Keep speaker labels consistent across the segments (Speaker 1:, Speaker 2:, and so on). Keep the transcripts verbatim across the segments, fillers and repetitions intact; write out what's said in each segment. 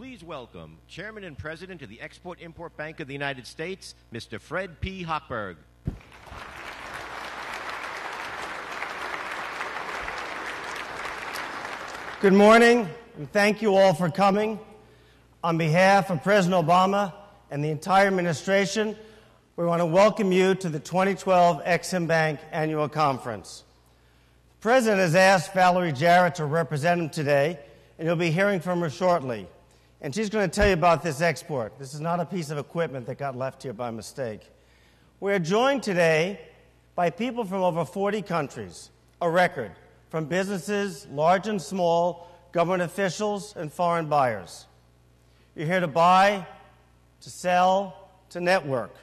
Speaker 1: please welcome Chairman and President of the Export-Import Bank of the United States, Mister Fred P. Hochberg.
Speaker 2: Good morning, and thank you all for coming. On behalf of President Obama and the entire administration, we want to welcome you to the twenty twelve Ex-Im Bank Annual Conference. The President has asked Valerie Jarrett to represent him today, and you'll be hearing from her shortly. And she's going to tell you about this export. This is not a piece of equipment that got left here by mistake. We're joined today by people from over forty countries, a record, from businesses, large and small, government officials, and foreign buyers. You're here to buy, to sell, to network.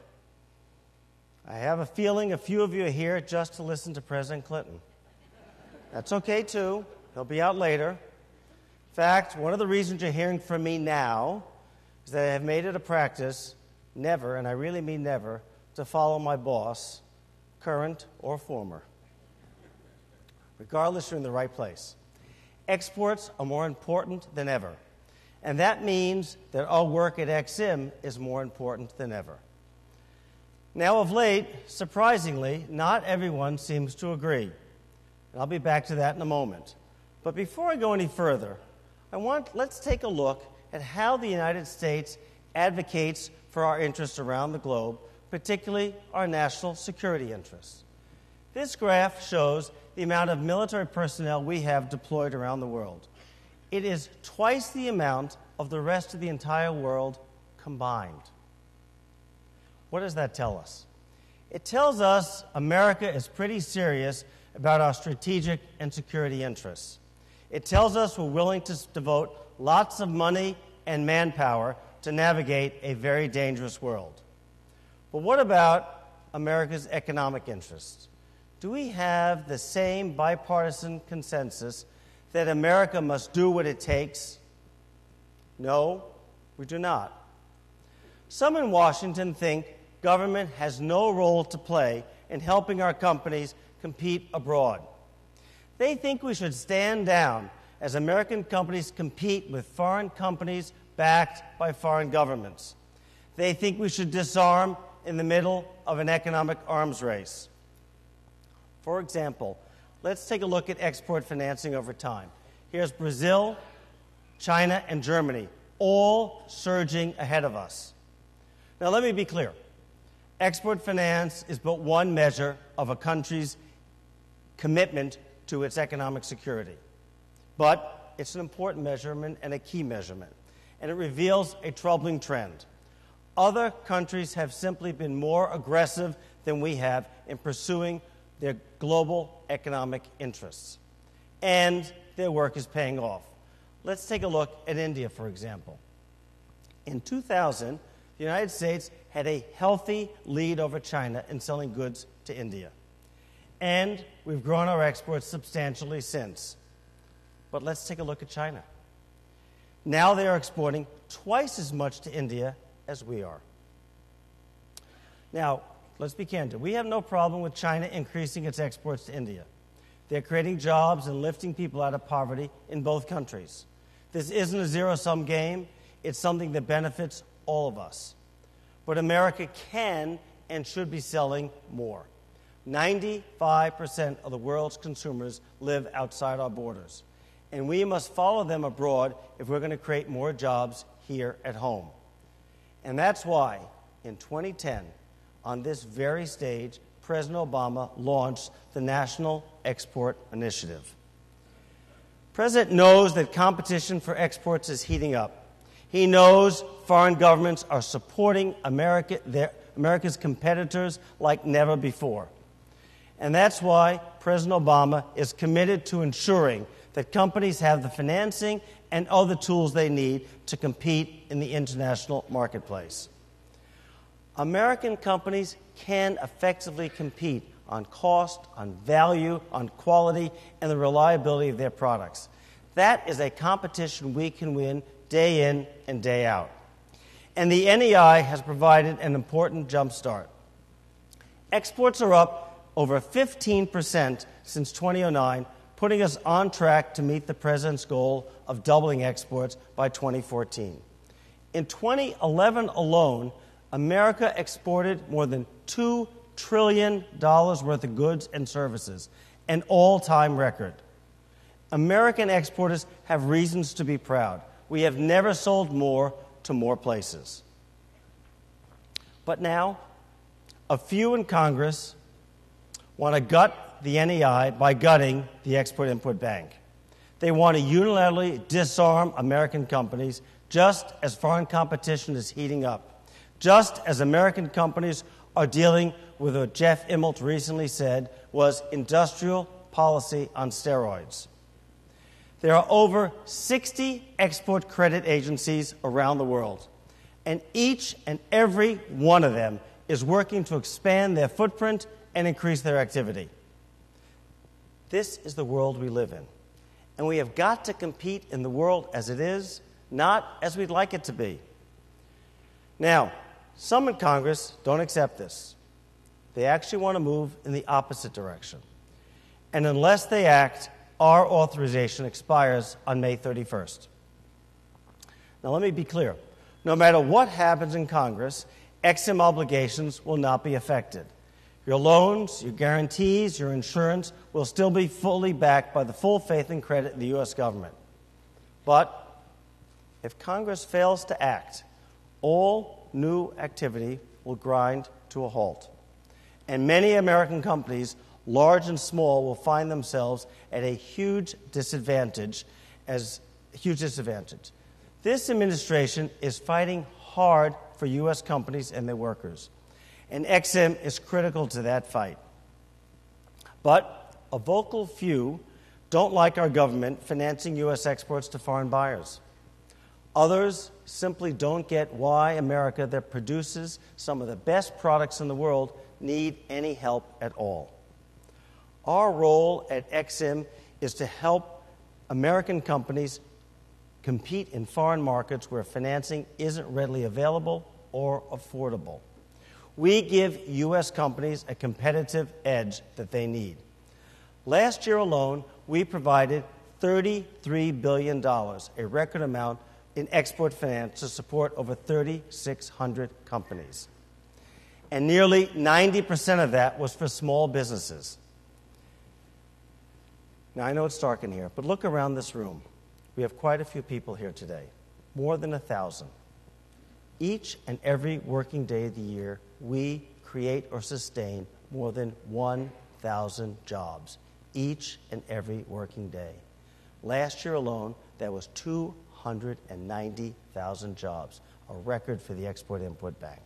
Speaker 2: I have a feeling a few of you are here just to listen to President Clinton. That's okay, too. He'll be out later. In fact, one of the reasons you're hearing from me now is that I have made it a practice never, and I really mean never, to follow my boss, current or former. Regardless, you're in the right place. Exports are more important than ever, and that means that our work at Ex-Im is more important than ever. Now, of late, surprisingly, not everyone seems to agree. And I'll be back to that in a moment. But before I go any further, I want, let's take a look at how the United States advocates for our interests around the globe, particularly our national security interests. This graph shows the amount of military personnel we have deployed around the world. It is twice the amount of the rest of the entire world combined. What does that tell us? It tells us America is pretty serious about our strategic and security interests. It tells us we're willing to devote lots of money and manpower to navigate a very dangerous world. But what about America's economic interests? Do we have the same bipartisan consensus that America must do what it takes? No, we do not. Some in Washington think government has no role to play in helping our companies compete abroad. They think we should stand down as American companies compete with foreign companies backed by foreign governments. They think we should disarm in the middle of an economic arms race. For example, let's take a look at export financing over time. Here's Brazil, China, and Germany, all surging ahead of us. Now, let me be clear. Export finance is but one measure of a country's commitment to its economic security. But it's an important measurement and a key measurement, and it reveals a troubling trend. Other countries have simply been more aggressive than we have in pursuing their global economic interests, and their work is paying off. Let's take a look at India, for example. In two thousand, the United States had a healthy lead over China in selling goods to India. And we've grown our exports substantially since. But let's take a look at China. Now they are exporting twice as much to India as we are. Now, let's be candid. We have no problem with China increasing its exports to India. They're creating jobs and lifting people out of poverty in both countries. This isn't a zero-sum game. It's something that benefits all of us. But America can and should be selling more. ninety-five percent of the world's consumers live outside our borders, and we must follow them abroad if we're going to create more jobs here at home. And that's why, in twenty ten, on this very stage, President Obama launched the National Export Initiative. The President knows that competition for exports is heating up. He knows foreign governments are supporting America, their, America's competitors like never before. And that's why President Obama is committed to ensuring that companies have the financing and other tools they need to compete in the international marketplace. American companies can effectively compete on cost, on value, on quality, and the reliability of their products. That is a competition we can win day in and day out. And the N E I has provided an important jump start. Exports are up over fifteen percent since two thousand nine, putting us on track to meet the President's goal of doubling exports by twenty fourteen. In twenty eleven alone, America exported more than two trillion dollars worth of goods and services, an all-time record. American exporters have reasons to be proud. We have never sold more to more places. But now, a few in Congress want to gut the N E I by gutting the Export-Import Bank. They want to unilaterally disarm American companies just as foreign competition is heating up, just as American companies are dealing with what Jeff Immelt recently said was industrial policy on steroids. There are over sixty export credit agencies around the world, and each and every one of them is working to expand their footprint and increase their activity. This is the world we live in, and we have got to compete in the world as it is, not as we'd like it to be. Now, some in Congress don't accept this. They actually want to move in the opposite direction. And unless they act, our authorization expires on May thirty-first. Now, let me be clear. No matter what happens in Congress, Ex Im obligations will not be affected. Your loans, your guarantees, your insurance will still be fully backed by the full faith and credit of the U S government. But if Congress fails to act, all new activity will grind to a halt. And many American companies, large and small, will find themselves at a huge disadvantage as huge disadvantage. This administration is fighting hard for U S companies and their workers, and Ex Im is critical to that fight. But a vocal few don't like our government financing U S exports to foreign buyers. Others simply don't get why America, that produces some of the best products in the world, need any help at all. Our role at Ex Im is to help American companies compete in foreign markets where financing isn't readily available or affordable. We give U S companies a competitive edge that they need. Last year alone, we provided thirty-three billion dollars, a record amount, in export finance to support over three thousand six hundred companies. And nearly ninety percent of that was for small businesses. Now, I know it's dark in here, but look around this room. We have quite a few people here today, more than a thousand. Each and every working day of the year, we create or sustain more than one thousand jobs, each and every working day. Last year alone, that was two hundred ninety thousand jobs, a record for the Export-Import Bank.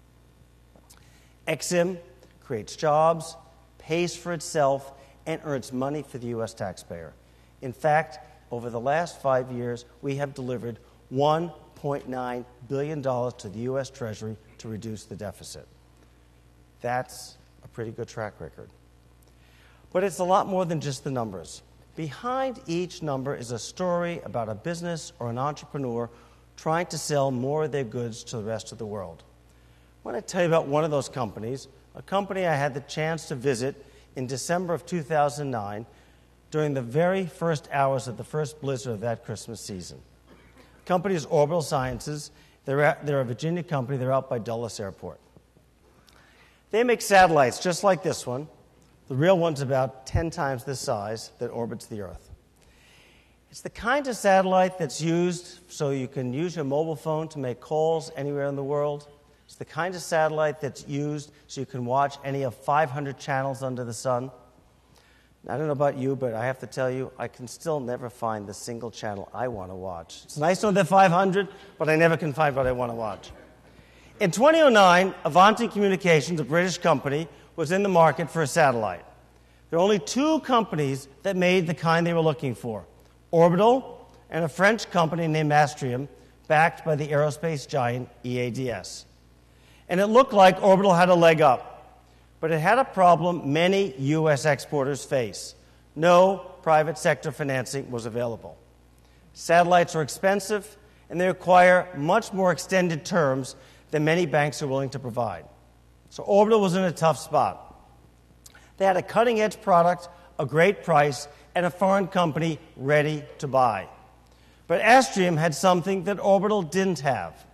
Speaker 2: Ex Im creates jobs, pays for itself, and earns money for the U S taxpayer. In fact, over the last five years, we have delivered one point nine billion dollars to the U S Treasury to reduce the deficit. That's a pretty good track record. But it's a lot more than just the numbers. Behind each number is a story about a business or an entrepreneur trying to sell more of their goods to the rest of the world. I want to tell you about one of those companies, a company I had the chance to visit in December of two thousand nine during the very first hours of the first blizzard of that Christmas season. The company is Orbital Sciences. They're, at, they're a Virginia company. They're out by Dulles Airport. They make satellites just like this one. The real one's about ten times this size that orbits the Earth. It's the kind of satellite that's used so you can use your mobile phone to make calls anywhere in the world. It's the kind of satellite that's used so you can watch any of five hundred channels under the sun. I don't know about you, but I have to tell you, I can still never find the single channel I want to watch. It's nice to know they're five hundred, but I never can find what I want to watch. In two thousand nine, Avanti Communications, a British company, was in the market for a satellite. There are only two companies that made the kind they were looking for, Orbital and a French company named Astrium, backed by the aerospace giant E A D S. And it looked like Orbital had a leg up, but it had a problem many U S exporters face. No private sector financing was available. Satellites are expensive, and they require much more extended terms than many banks are willing to provide. So Orbital was in a tough spot. They had a cutting-edge product, a great price, and a foreign company ready to buy. But Astrium had something that Orbital didn't have,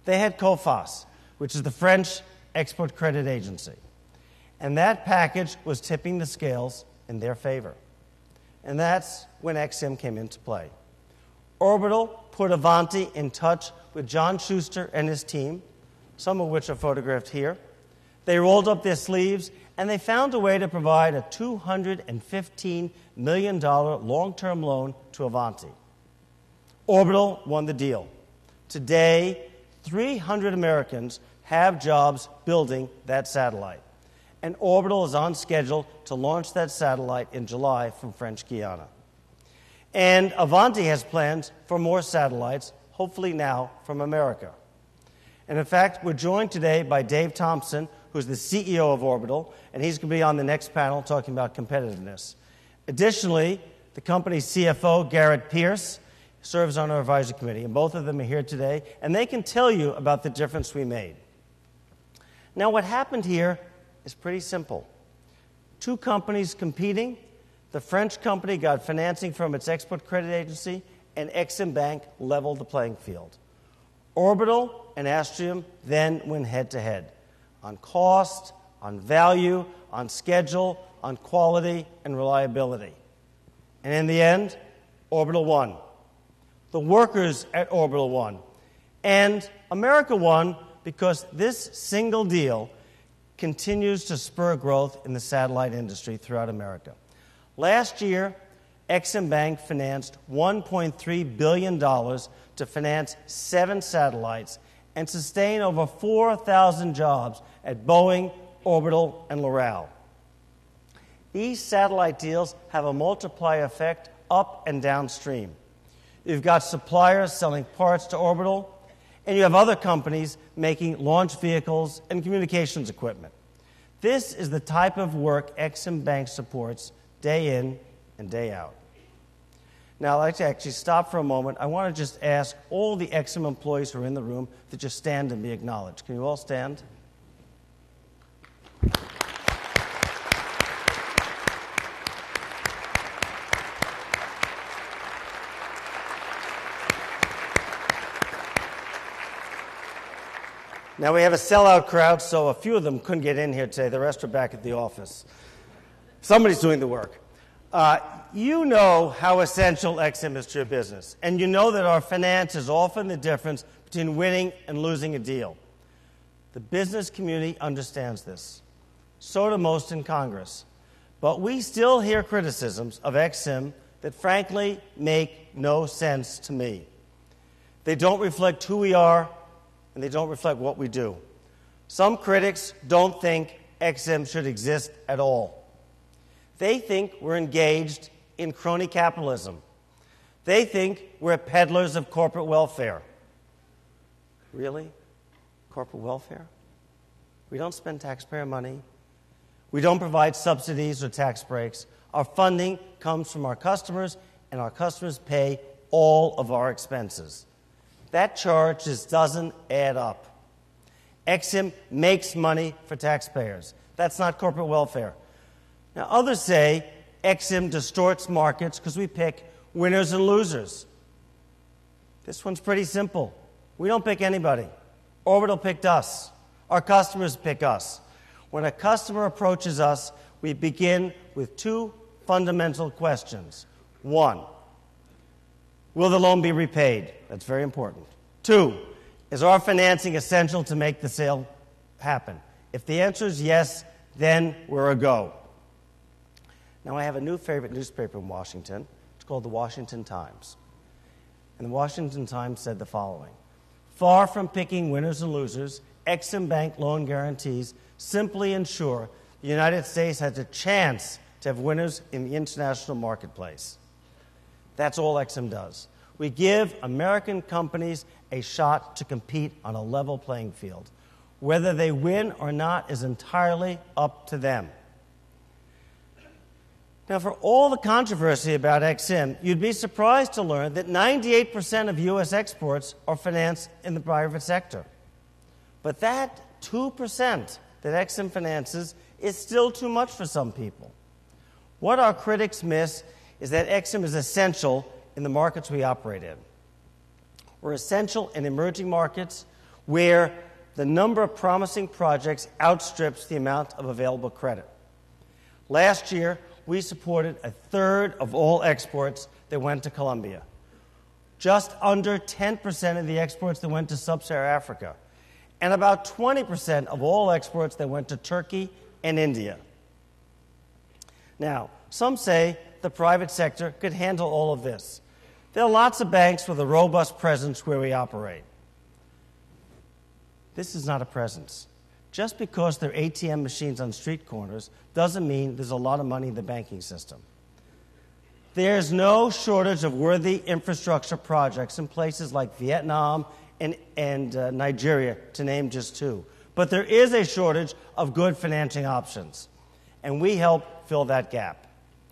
Speaker 2: They had COFAS, which is the French export credit agency. And that package was tipping the scales in their favor. And that's when Ex Im came into play. Orbital put Avanti in touch with John Schuster and his team, some of which are photographed here. They rolled up their sleeves, and they found a way to provide a two hundred fifteen million dollars long-term loan to Avanti. Orbital won the deal. Today, three hundred Americans have jobs building that satellite. And Orbital is on schedule to launch that satellite in July from French Guiana. And Avanti has plans for more satellites, hopefully now from America. And in fact, we're joined today by Dave Thompson, who's the C E O of Orbital, and he's going to be on the next panel talking about competitiveness. Additionally, the company's C F O, Garrett Pierce, serves on our advisory committee, and both of them are here today, and they can tell you about the difference we made. Now, what happened here is pretty simple. Two companies competing. The French company got financing from its export credit agency, and Ex Im Bank leveled the playing field. Orbital and Astrium then went head-to-head on cost, on value, on schedule, on quality, and reliability. And in the end, Orbital won. The workers at Orbital won. And America won because this single deal continues to spur growth in the satellite industry throughout America. Last year, Ex Im Bank financed one point three billion dollars to finance seven satellites and sustain over four thousand jobs at Boeing, Orbital, and Loral. These satellite deals have a multiplier effect up and downstream. You've got suppliers selling parts to Orbital, and you have other companies making launch vehicles and communications equipment. This is the type of work Ex Im Bank supports day in and day out. Now, I'd like to actually stop for a moment. I want to just ask all the Ex Im employees who are in the room to just stand and be acknowledged. Can you all stand? Now, we have a sellout crowd, so a few of them couldn't get in here today. The rest are back at the office. Somebody's doing the work. Uh, you know how essential Ex Im is to your business, and you know that our finance is often the difference between winning and losing a deal. The business community understands this. So do most in Congress. But we still hear criticisms of Ex Im that frankly make no sense to me. They don't reflect who we are, and they don't reflect what we do. Some critics don't think Ex Im should exist at all. They think we're engaged in crony capitalism. They think we're peddlers of corporate welfare. Really? Corporate welfare? We don't spend taxpayer money. We don't provide subsidies or tax breaks. Our funding comes from our customers, and our customers pay all of our expenses. That charge just doesn't add up. Ex Im makes money for taxpayers. That's not corporate welfare. Now, others say Ex Im distorts markets because we pick winners and losers. This one's pretty simple. We don't pick anybody. Orbital picked us. Our customers pick us. When a customer approaches us, we begin with two fundamental questions. One, will the loan be repaid? That's very important. Two, is our financing essential to make the sale happen? If the answer is yes, then we're a go. Now, I have a new favorite newspaper in Washington. It's called the Washington Times. And the Washington Times said the following: far from picking winners and losers, Ex Im Bank loan guarantees simply ensure the United States has a chance to have winners in the international marketplace. That's all Ex Im does. We give American companies a shot to compete on a level playing field. Whether they win or not is entirely up to them. Now, for all the controversy about Ex Im, you'd be surprised to learn that ninety-eight percent of U S exports are financed in the private sector. But that two percent that Ex Im finances is still too much for some people. What our critics miss is that Ex Im is essential in the markets we operate in. We're essential in emerging markets. where the number of promising projects outstrips the amount of available credit. Last year, we supported a third of all exports that went to Colombia, just under ten percent of the exports that went to sub-Saharan Africa, and about twenty percent of all exports that went to Turkey and India. Now, some say the private sector could handle all of this. There are lots of banks with a robust presence where we operate. This is not a presence. Just because there are A T M machines on street corners doesn't mean there's a lot of money in the banking system. There's no shortage of worthy infrastructure projects in places like Vietnam and, and uh, Nigeria, to name just two. But there is a shortage of good financing options, and we help fill that gap.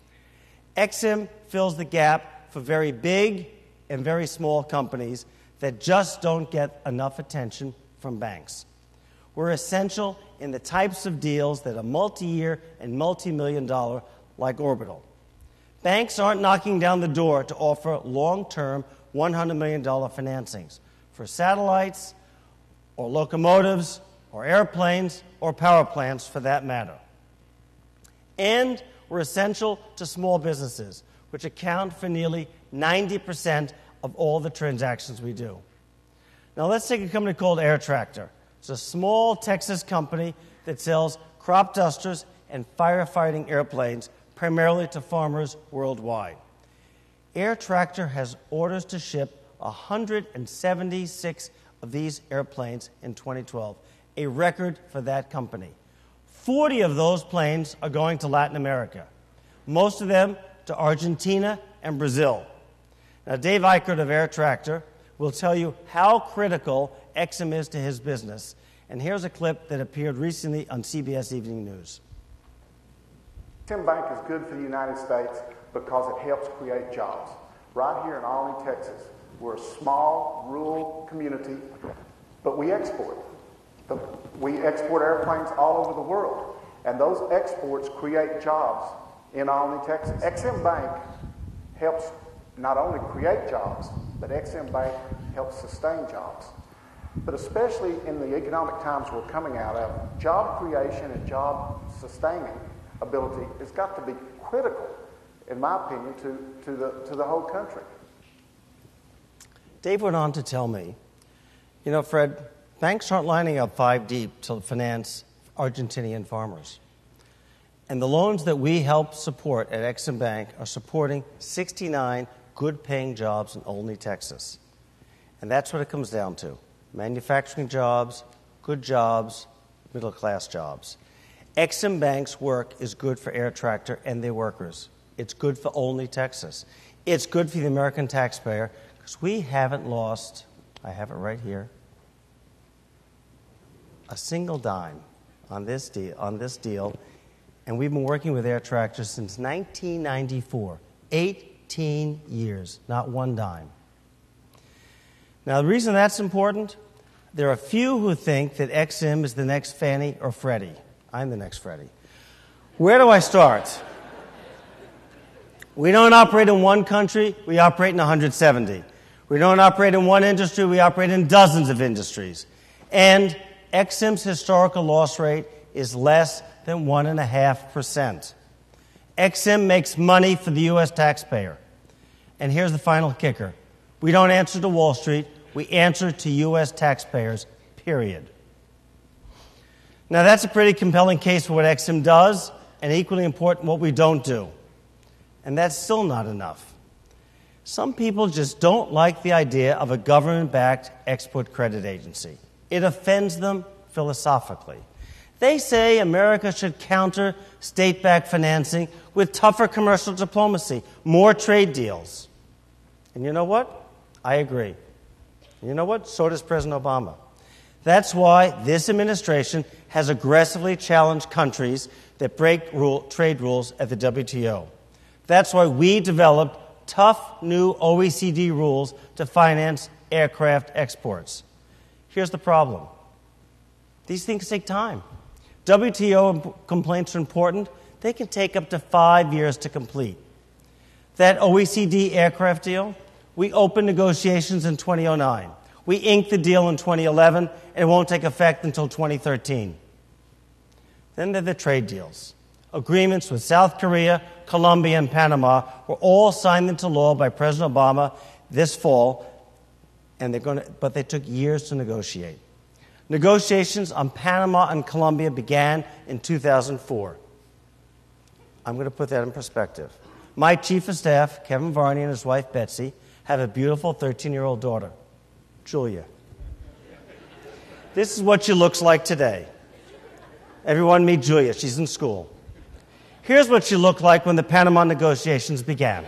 Speaker 2: Ex-Im fills the gap for very big and very small companies that just don't get enough attention from banks. We're essential in the types of deals that are multi-year and multi-million dollar, like Orbital. Banks aren't knocking down the door to offer long-term one hundred million dollar financings for satellites or locomotives or airplanes or power plants for that matter. And we're essential to small businesses, which account for nearly ninety percent of all the transactions we do. Now let's take a company called Air Tractor. It's a small Texas company that sells crop dusters and firefighting airplanes primarily to farmers worldwide. Air Tractor has orders to ship one hundred seventy-six of these airplanes in twenty twelve, a record for that company. forty of those planes are going to Latin America, most of them to Argentina and Brazil. Now, Dave Eichert of Air Tractor will tell you how critical Ex-Im is to his business. And here's a clip that appeared recently on C B S Evening News.
Speaker 3: Ex-Im Bank is good for the United States because it helps create jobs. Right here in Alny, Texas, we're a small, rural community, but we export. The, we export airplanes all over the world, and those exports create jobs in Alny, Texas. Ex-Im Bank helps not only create jobs, but Ex-Im Bank helps sustain jobs. But especially in the economic times we're coming out of, job creation and job sustaining ability has got to be critical, in my opinion, to, to, the, to the whole country.
Speaker 2: Dave went on to tell me, you know, Fred, banks aren't lining up five deep to finance Argentinian farmers. And the loans that we help support at Ex-Im Bank are supporting sixty-nine good-paying jobs in Olney, Texas. And that's what it comes down to. Manufacturing jobs, good jobs, middle-class jobs. Ex-Im Bank's work is good for Air Tractor and their workers. It's good for Olney, Texas. It's good for the American taxpayer because we haven't lost, I have it right here, a single dime on this deal, on this deal, and we've been working with Air Tractor since nineteen ninety-four, eighteen years, not one dime. Now, the reason that's important, there are a few who think that Ex-Im is the next Fannie or Freddie. I'm the next Freddie. Where do I start? We don't operate in one country, we operate in one hundred seventy. We don't operate in one industry, we operate in dozens of industries. And Ex-Im's historical loss rate is less than one point five percent. Ex-Im makes money for the U S taxpayer. And here's the final kicker. We don't answer to Wall Street, we answer to U S taxpayers, period. Now, that's a pretty compelling case for what Ex-Im does, and equally important, what we don't do. And that's still not enough. Some people just don't like the idea of a government-backed export credit agency. It offends them philosophically. They say America should counter state-backed financing with tougher commercial diplomacy, more trade deals. And you know what? I agree. And you know what? So does President Obama. That's why this administration has aggressively challenged countries that break rule, trade rules at the W T O. That's why we developed tough new O E C D rules to finance aircraft exports. Here's the problem. These things take time. W T O complaints are important. They can take up to five years to complete. That O E C D aircraft deal, we opened negotiations in two thousand nine. We inked the deal in twenty eleven, and it won't take effect until twenty thirteen. Then there are the trade deals. Agreements with South Korea, Colombia, and Panama were all signed into law by President Obama this fall, and they're going to, but they took years to negotiate. Negotiations on Panama and Colombia began in two thousand four. I'm going to put that in perspective. My chief of staff, Kevin Varney, and his wife, Betsy, have a beautiful thirteen-year-old daughter, Julia. This is what she looks like today. Everyone meet Julia. She's in school. Here's what she looked like when the Panama negotiations began.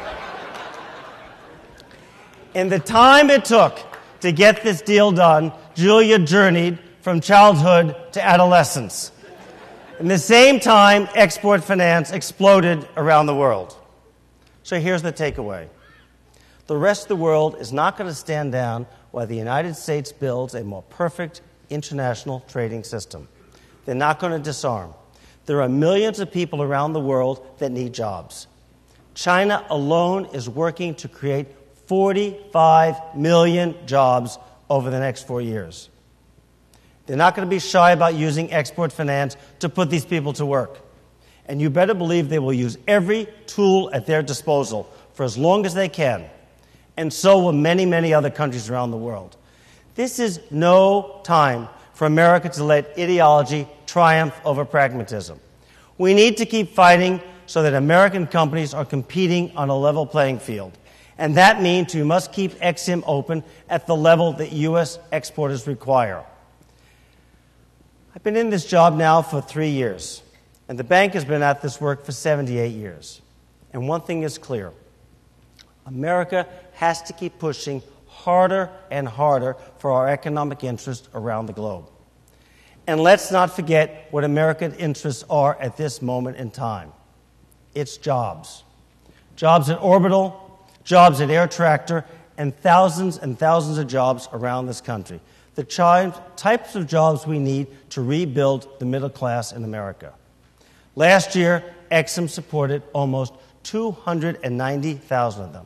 Speaker 2: In the time it took to get this deal done, Julia journeyed from childhood to adolescence. In the same time, export finance exploded around the world. So here's the takeaway. The rest of the world is not going to stand down while the United States builds a more perfect international trading system. They're not going to disarm. There are millions of people around the world that need jobs. China alone is working to create forty-five million jobs over the next four years. They're not going to be shy about using export finance to put these people to work. And you better believe they will use every tool at their disposal for as long as they can. And so will many, many other countries around the world. This is no time for America to let ideology triumph over pragmatism. We need to keep fighting so that American companies are competing on a level playing field. And that means we must keep Ex-Im open at the level that U S exporters require. I've been in this job now for three years, and the bank has been at this work for seventy-eight years. And one thing is clear. America has to keep pushing harder and harder for our economic interests around the globe. And let's not forget what American interests are at this moment in time. It's jobs. Jobs at Orbital, jobs at Air Tractor, and thousands and thousands of jobs around this country. The types of jobs we need to rebuild the middle class in America. Last year, Ex-Im supported almost two hundred ninety thousand of them.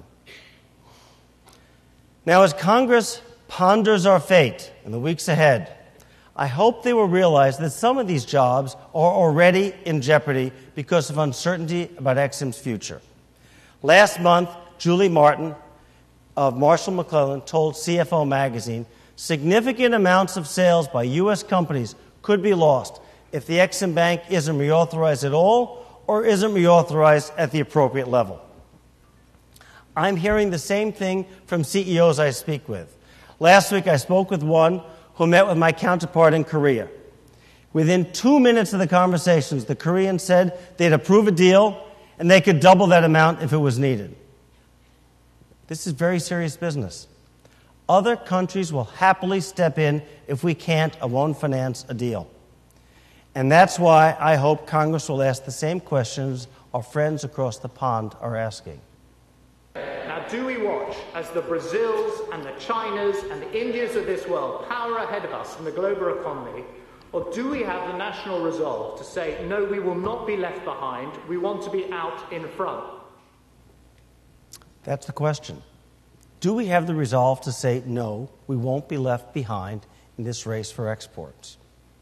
Speaker 2: Now, as Congress ponders our fate in the weeks ahead, I hope they will realize that some of these jobs are already in jeopardy because of uncertainty about Ex-Im's future. Last month, Julie Martin of Marshall McLennan told C F O magazine significant amounts of sales by U S companies could be lost if the Ex-Im Bank isn't reauthorized at all or isn't reauthorized at the appropriate level. I'm hearing the same thing from C E Os I speak with. Last week, I spoke with one who met with my counterpart in Korea. Within two minutes of the conversations, the Korean said they'd approve a deal and they could double that amount if it was needed. This is very serious business. Other countries will happily step in if we can't or won't finance a deal. And that's why I hope Congress will ask the same questions our friends across the pond are asking.
Speaker 4: Now, do we watch as the Brazils and the Chinas and the Indias of this world power ahead of us in the global economy, or do we have the national resolve to say, no, we will not be left behind, we want to be out in front?
Speaker 2: That's the question. Do we have the resolve to say, no, we won't be left behind in this race for exports?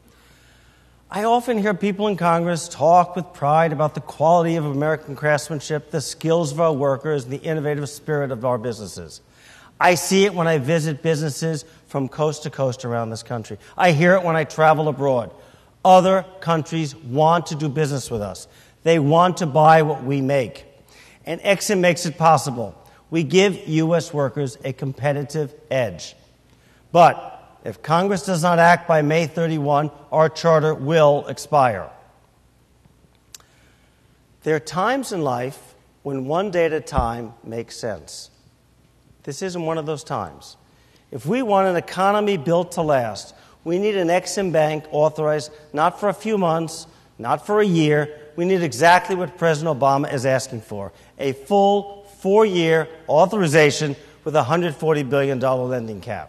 Speaker 2: I often hear people in Congress talk with pride about the quality of American craftsmanship, the skills of our workers, and the innovative spirit of our businesses. I see it when I visit businesses from coast to coast around this country. I hear it when I travel abroad. Other countries want to do business with us. They want to buy what we make. And Ex-Im makes it possible. We give U S workers a competitive edge. But if Congress does not act by May thirty-first, our charter will expire. There are times in life when one day at a time makes sense. This isn't one of those times. If we want an economy built to last, we need an Ex-Im Bank authorized not for a few months, not for a year. We need exactly what President Obama is asking for, a full four-year authorization with a one hundred forty billion dollars lending cap.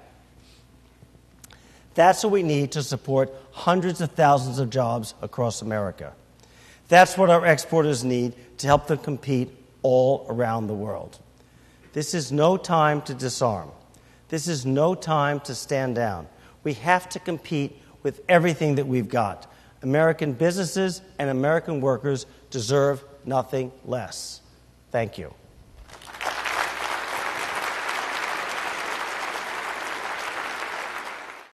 Speaker 2: That's what we need to support hundreds of thousands of jobs across America. That's what our exporters need to help them compete all around the world. This is no time to disarm. This is no time to stand down. We have to compete with everything that we've got. American businesses and American workers deserve nothing less. Thank you.